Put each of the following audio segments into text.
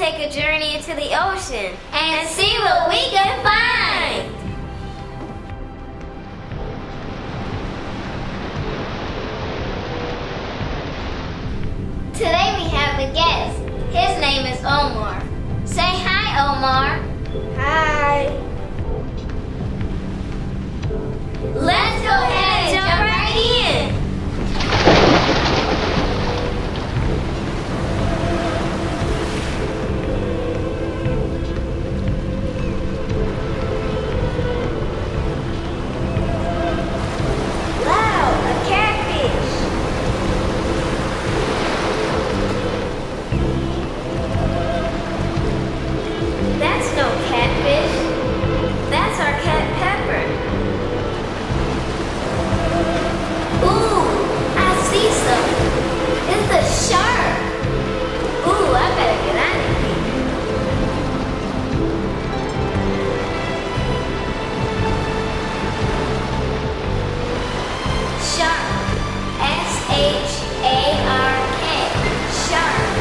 take a journey into the ocean and see what we can find. Today we have a guest. His name is Omar. Say hi, Omar. Hi. Let's go ahead and jump right in. Wow, a catfish. That's no catfish. That's our cat Pepper. Ooh, I see something. It's a shark. Ooh, I better get out of here. Shark. S-H-A-R-K. Shark.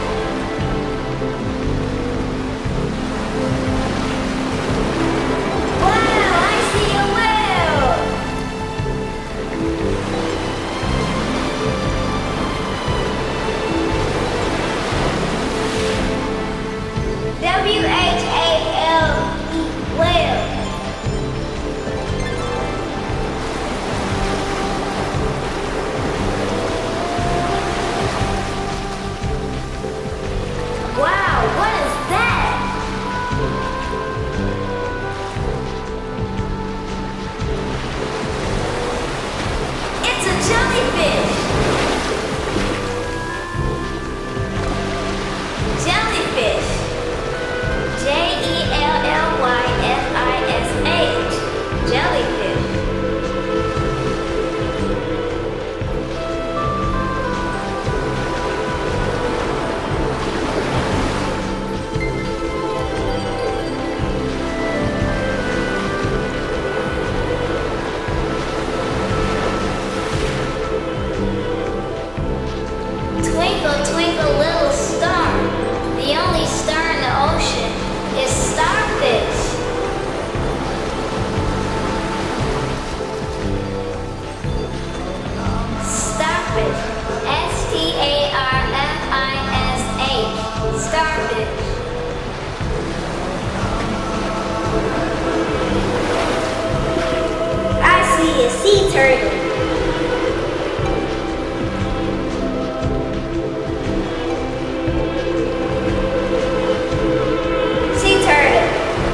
Wow, I see a whale. W-H-A-L-E, whale. Wow, what is that? It's a jellyfish. Jellyfish. Jellyfish. Jellyfish. Twinkle, twinkle, little star. The only star in the ocean is starfish. Starfish. S-T-A-R-F-I-S-H. Starfish. I see a sea turtle. Sea turtle.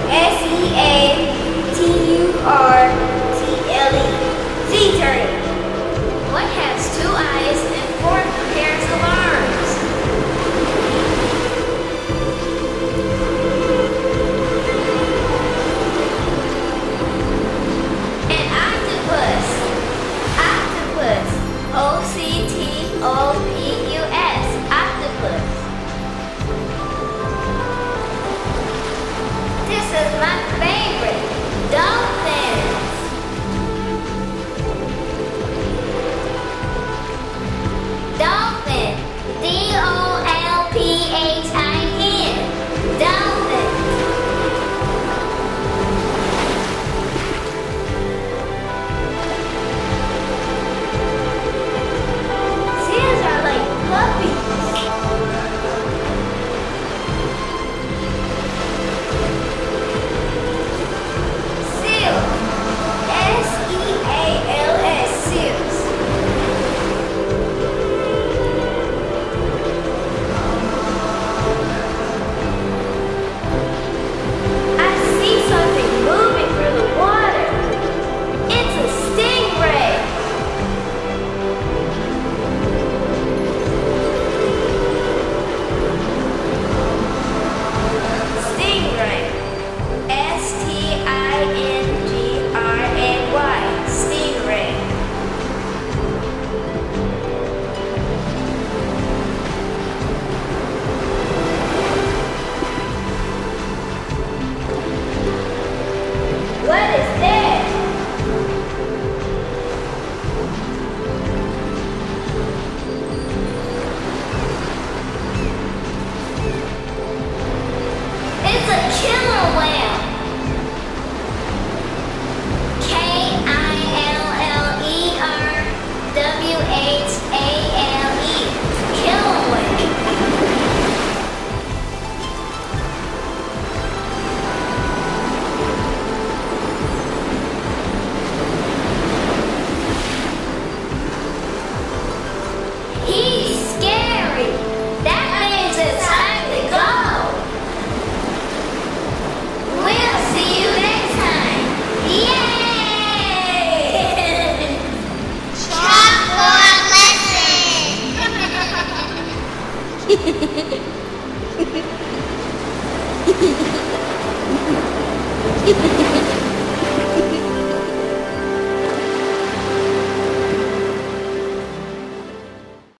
S-E-A-T-U-R-T-L-E. Sea turtle. What has 2 eyes and 4 pairs of arms? An octopus. Octopus. O-C-T-O-P-U-S. Octopus. This is my favorite. Dolphins. Dolphin. D-O-L-P-H-I-N. Dolphin. Seals are like